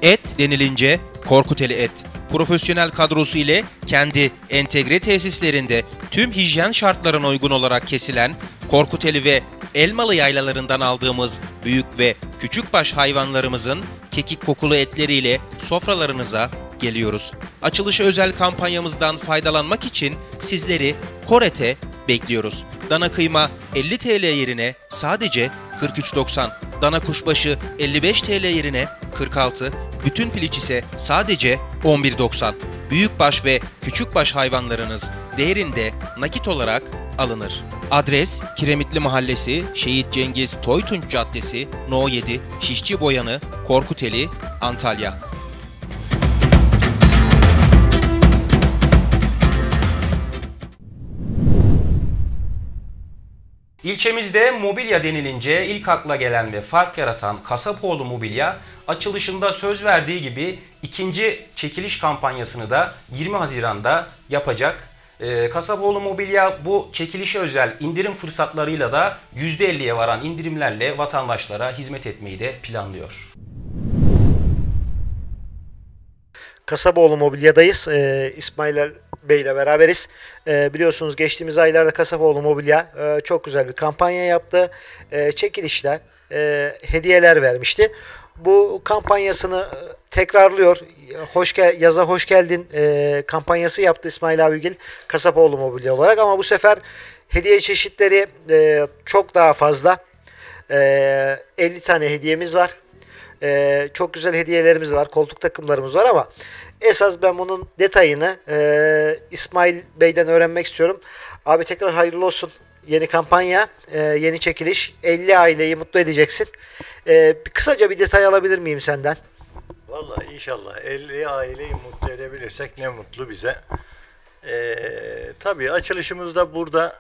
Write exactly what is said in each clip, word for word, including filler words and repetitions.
Et denilince Korkuteli Et. Profesyonel kadrosu ile kendi entegre tesislerinde tüm hijyen şartlarına uygun olarak kesilen Korkuteli ve Elmalı yaylalarından aldığımız büyük ve küçükbaş hayvanlarımızın kekik kokulu etleriyle sofralarınıza geliyoruz. Açılışı özel kampanyamızdan faydalanmak için sizleri Koret'e bekliyoruz. Dana kıyma elli TL yerine sadece kırk üç doksan, dana kuşbaşı elli beş TL yerine kırk altı, bütün piliç ise sadece on bir doksan. Büyükbaş ve küçükbaş hayvanlarınız değerinde nakit olarak alınır. Adres Kiremitli Mahallesi, Şehit Cengiz Toytunç Caddesi, No yedi, Şişçi Boyanı, Korkuteli, Antalya. İlçemizde mobilya denilince ilk akla gelen ve fark yaratan Kasapoğlu Mobilya, açılışında söz verdiği gibi ikinci çekiliş kampanyasını da yirmi Haziran'da yapacak. Ee, Kasapoğlu Mobilya bu çekilişe özel indirim fırsatlarıyla da yüzde elliye varan indirimlerle vatandaşlara hizmet etmeyi de planlıyor. Kasapoğlu Mobilya'dayız. Ee, İsmail Bey ile beraberiz. Ee, biliyorsunuz geçtiğimiz aylarda Kasapoğlu Mobilya e, çok güzel bir kampanya yaptı. E, çekilişte e, hediyeler vermişti. Bu kampanyasını tekrarlıyor. Hoş gel yaza hoş geldin e, kampanyası yaptı İsmail abigil Kasapoğlu Mobilya olarak, ama bu sefer hediye çeşitleri e, çok daha fazla. E, elli tane hediyemiz var. Ee, çok güzel hediyelerimiz var, koltuk takımlarımız var, ama esas ben bunun detayını e, İsmail Bey'den öğrenmek istiyorum. Abi tekrar hayırlı olsun. Yeni kampanya, e, yeni çekiliş. elli aileyi mutlu edeceksin. E, kısaca bir detay alabilir miyim senden? Vallahi inşallah elli aileyi mutlu edebilirsek ne mutlu bize. E, tabii açılışımızda burada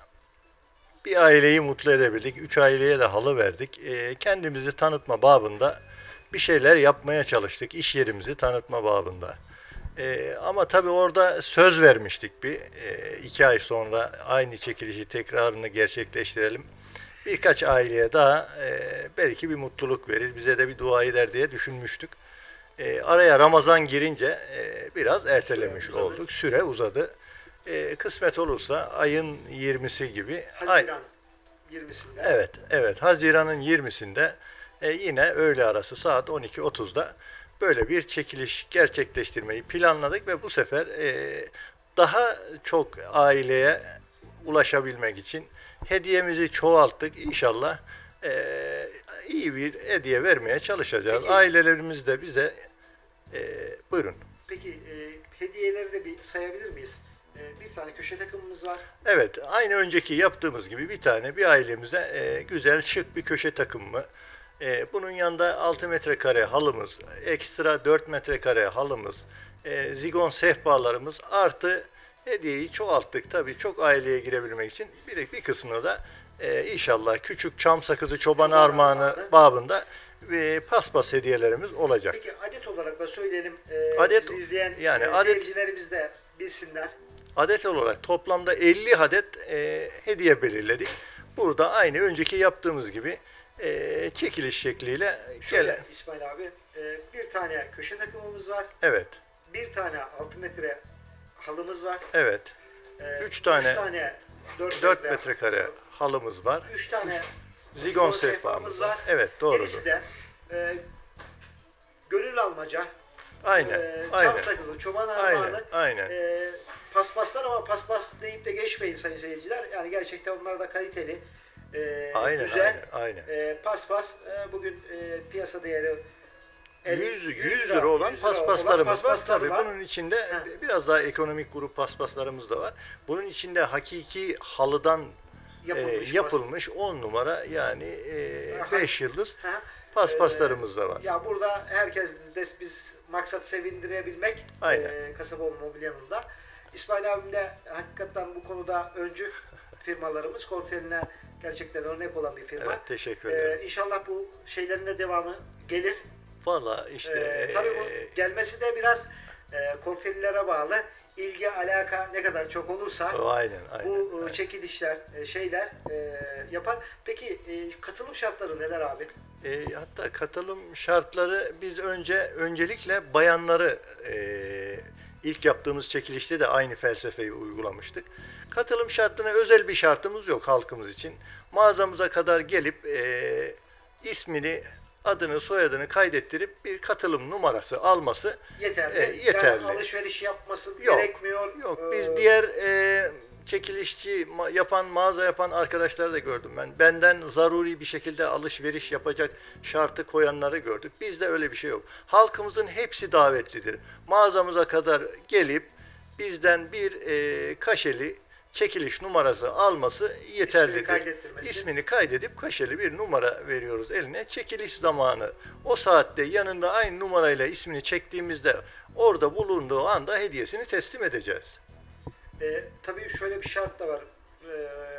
bir aileyi mutlu edebildik. Üç aileye de halı verdik. E, kendimizi tanıtma babında bir şeyler yapmaya çalıştık, iş yerimizi tanıtma babında. Ee, ama tabii orada söz vermiştik bir e, iki ay sonra aynı çekilişi tekrarını gerçekleştirelim. Birkaç aileye daha e, belki bir mutluluk verir, bize de bir dua eder diye düşünmüştük. E, araya Ramazan girince e, biraz ertelemiş süre olduk, süre uzadı. E, kısmet olursa ayın yirmisi gibi. Haziran yirmisinde. Evet, evet. Haziran'ın yirmisinde E yine öğle arası saat on iki otuzda böyle bir çekiliş gerçekleştirmeyi planladık ve bu sefer e, daha çok aileye ulaşabilmek için hediyemizi çoğalttık. İnşallah e, iyi bir hediye vermeye çalışacağız. Peki, ailelerimiz de bize e, buyurun. Peki e, hediyeleri de bir sayabilir miyiz? E, bir tane köşe takımımız var. Evet, aynı önceki yaptığımız gibi bir tane bir ailemize e, güzel şık bir köşe takımı. Ee, bunun yanında altı metrekare halımız, ekstra dört metrekare halımız, e, zigon sehpalarımız artı hediyeyi çoğalttık. Tabii çok aileye girebilmek için bir, bir kısmını da e, inşallah küçük çam sakızı çoban armağanı babında ve paspas hediyelerimiz olacak. Peki adet olarak da söyleyelim, e, adet, bizi izleyen yani e, adet, seyircilerimiz de bilsinler. Adet olarak toplamda elli adet e, hediye belirledik. Burada aynı önceki yaptığımız gibi E, çekiliş şekliyle Şöyle gelen. İsmail abi, e, bir tane köşe takımımız var. Evet. Bir tane altı metre halımız var. Evet. E, üç tane, üç tane dört, dört metre metrekare halımız var. üç tane zigon sehpamız var. Evet, doğrudur. Gerisi de e, gönül almaca. Aynen. E, aynen. Çam sakızı, çoban Aynen. armağanı. Aynen. E, paspaslar, ama paspas deyip de geçmeyin sayın seyirciler. Yani gerçekten onlar da kaliteli. E, aynen, güzel. aynen, aynen. E, paspas e, bugün e, piyasa değeri yüz, yüz lira olan paspaslarımız var. Tabii var. bunun içinde Heh. biraz daha ekonomik grup paspaslarımız da var. Bunun içinde hakiki halıdan yapılmış, e, yapılmış on numara, yani beş e, yıldız ha. paspaslarımız da var. Ya burada herkes de biz maksat sevindirebilmek e, Kasapoğlu Mobilya'nın da. İsmail abim de hakikaten bu konuda öncü firmalarımız. Korkuteli'ne gerçekten örnek olan bir firma. Evet, teşekkür ederim. Ee, inşallah bu şeylerin de devamı gelir. Valla işte. Ee, tabii bu gelmesi de biraz e, Korkuteli'lere bağlı. İlgi, alaka ne kadar çok olursa aynen, aynen, bu aynen. çekilişler, şeyler e, yapar. Peki e, katılım şartları neler abi? E, hatta katılım şartları biz önce öncelikle bayanları e, ilk yaptığımız çekilişte de aynı felsefeyi uygulamıştık. Katılım şartına özel bir şartımız yok halkımız için. Mağazamıza kadar gelip e, ismini, adını, soyadını kaydettirip bir katılım numarası alması Yeterli. e, yeterli. Yani alışveriş yapması Yok, gerekmiyor. Yok, biz Ee, diğer e, çekilişçi ma- yapan, mağaza yapan arkadaşları da gördüm ben. Benden zaruri bir şekilde alışveriş yapacak şartı koyanları gördük. Bizde öyle bir şey yok. Halkımızın hepsi davetlidir. Mağazamıza kadar gelip bizden bir e, kaşeli çekiliş numarası alması yeterlidir. kaydettirmesi. İsmini kaydedip kaşeli bir numara veriyoruz eline. Çekiliş zamanı o saatte yanında aynı numarayla ismini çektiğimizde orada bulunduğu anda hediyesini teslim edeceğiz. E, tabii şöyle bir şart da var. E,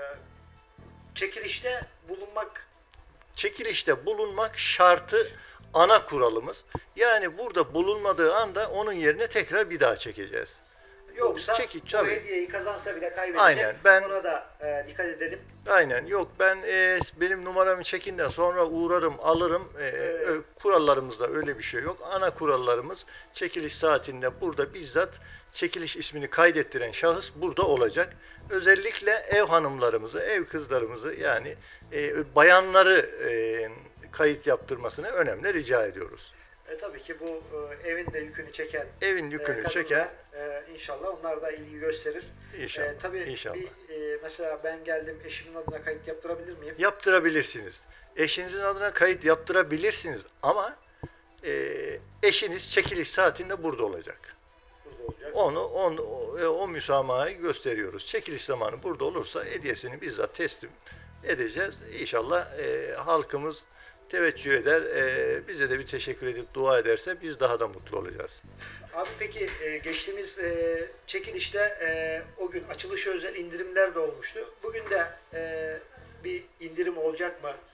çekilişte bulunmak Çekilişte bulunmak şartı ana kuralımız. Yani burada bulunmadığı anda onun yerine tekrar bir daha çekeceğiz. yoksa Çekiç, bu tabii. hediyeyi kazansa bile kaybedecek. Aynen, ben- Buna da e, dikkat edelim. Aynen, yok ben e, benim numaramı çekin de sonra uğrarım alırım. E, ö- kurallarımızda öyle bir şey yok. Ana kurallarımız çekiliş saatinde burada bizzat çekiliş ismini kaydettiren şahıs burada olacak. Özellikle ev hanımlarımızı, ev kızlarımızı yani e, bayanları e, kayıt yaptırmasını önemli rica ediyoruz. E, tabii ki bu e, evin de yükünü çeken Evin yükünü e, kadınlar, çeken e, inşallah onlar da ilgi gösterir. İnşallah, E, tabii inşallah. bir e, mesela ben geldim eşimin adına kayıt yaptırabilir miyim? yaptırabilirsiniz. Eşinizin adına kayıt yaptırabilirsiniz ama e, eşiniz çekiliş saatinde burada olacak. Burada olacak. Onu, onu o, e, o müsamahayı gösteriyoruz. Çekiliş zamanı burada olursa hediyesini bizzat teslim edeceğiz. İnşallah e, halkımız teveccüh eder, e, bize de bir teşekkür edip dua ederse biz daha da mutlu olacağız. Abi peki e, geçtiğimiz e, çekilişte e, o gün açılışa özel indirimler de olmuştu. Bugün de e, bir indirim olacak mı?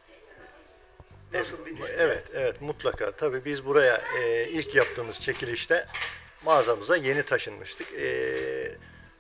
Nasıl bir düşünce? Evet, evet mutlaka. Tabii biz buraya e, ilk yaptığımız çekilişte mağazamıza yeni taşınmıştık. E,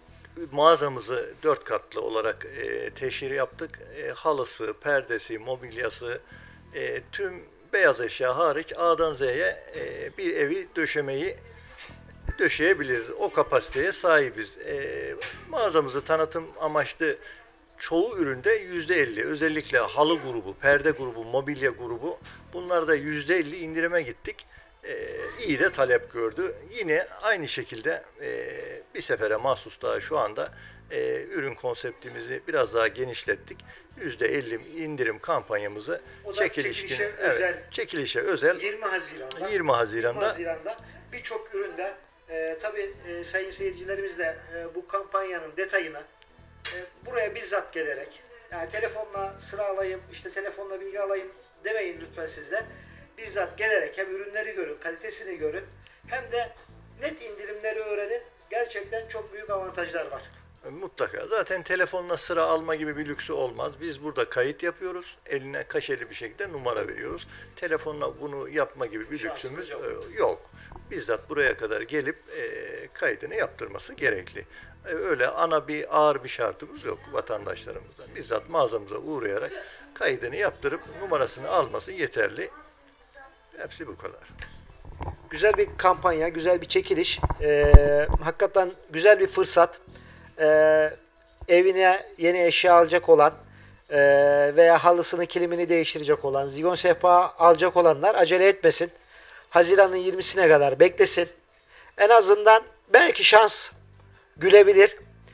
mağazamızı dört katlı olarak e, teşhir yaptık. E, halısı, perdesi, mobilyası, e, tüm beyaz eşya hariç A'dan Z'ye e, bir evi döşemeyi döşeyebiliriz. O kapasiteye sahibiz. E, mağazamızı tanıtım amaçlı çoğu üründe yüzde elli, özellikle halı grubu, perde grubu, mobilya grubu bunlarda yüzde elli indirime gittik. Ee, iyi de talep gördü. Yine aynı şekilde e, bir sefere mahsus daha şu anda e, ürün konseptimizi biraz daha genişlettik. yüzde elli indirim kampanyamızı O da çekiliş çekilişe günü- özel. evet, çekilişe özel yirmi Haziran'da yirmi Haziran'da yirmi Haziran'da birçok üründe e, tabii e, sayın seyircilerimiz de e, bu kampanyanın detayını e, buraya bizzat gelerek yani telefonla sıra alayım, işte telefonla bilgi alayım demeyin lütfen sizler. Bizzat gelerek hem ürünleri görün, kalitesini görün hem de net indirimleri öğrenin. Gerçekten çok büyük avantajlar var. Mutlaka. Zaten telefonla sıra alma gibi bir lüksü olmaz. Biz burada kayıt yapıyoruz. Eline kaşeli bir şekilde numara veriyoruz. Telefonla bunu yapma gibi bir Şansımız lüksümüz yok. e, yok. Bizzat buraya kadar gelip e, kaydını yaptırması gerekli. E, öyle ana bir ağır bir şartımız yok vatandaşlarımızdan. Bizzat mağazamıza uğrayarak kaydını yaptırıp numarasını alması yeterli. Hepsi bu kadar. Güzel bir kampanya, güzel bir çekiliş. Ee, hakikaten güzel bir fırsat. Ee, evine yeni eşya alacak olan e, veya halısını, kilimini değiştirecek olan, zigon sehpa alacak olanlar acele etmesin. Haziran'ın yirmisine kadar beklesin. En azından belki şans gülebilir.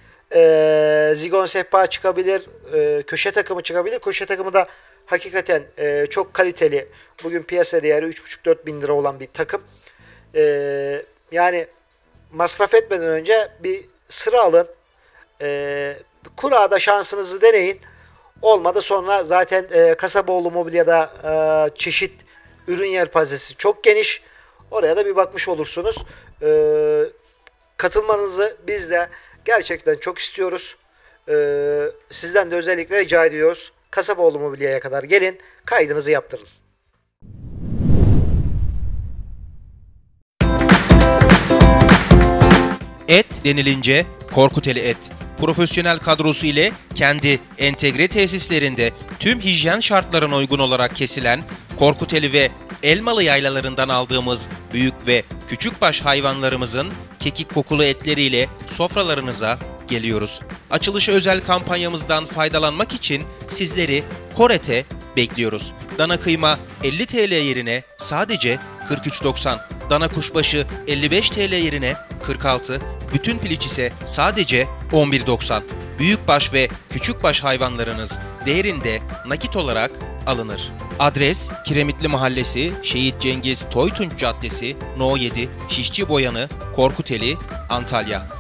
Ee, zigon sehpa çıkabilir, e, köşe takımı çıkabilir. Köşe takımı da hakikaten e, çok kaliteli. Bugün piyasa değeri üç buçuk dört bin lira olan bir takım. Ee, yani masraf etmeden önce bir sıra alın. Ee, kurada şansınızı deneyin. Olmadı sonra zaten e, Kasaboğlu Mobilya'da e, çeşit ürün yelpazesi çok geniş. Oraya da bir bakmış olursunuz. Ee, katılmanızı biz de gerçekten çok istiyoruz. Ee, sizden de özellikle rica ediyoruz. Kasaboğlu Mobilya'ya kadar gelin, kaydınızı yaptırın. Et denilince Korkuteli Et. Profesyonel kadrosu ile kendi entegre tesislerinde tüm hijyen şartlarına uygun olarak kesilen Korkuteli ve Elmalı yaylalarından aldığımız büyük ve küçükbaş hayvanlarımızın kekik kokulu etleriyle sofralarınıza geliyoruz. Açılışı özel kampanyamızdan faydalanmak için sizleri Koret'e bekliyoruz. Dana kıyma elli TL yerine sadece kırk üç doksan, dana kuşbaşı elli beş TL yerine kırk altı, bütün piliç ise sadece on bir doksan. Büyükbaş ve küçükbaş hayvanlarınız değerinde nakit olarak alınır. Adres Kiremitli Mahallesi, Şehit Cengiz Toytunç Caddesi, No yedi, Şişçi Boyanı, Korkuteli, Antalya.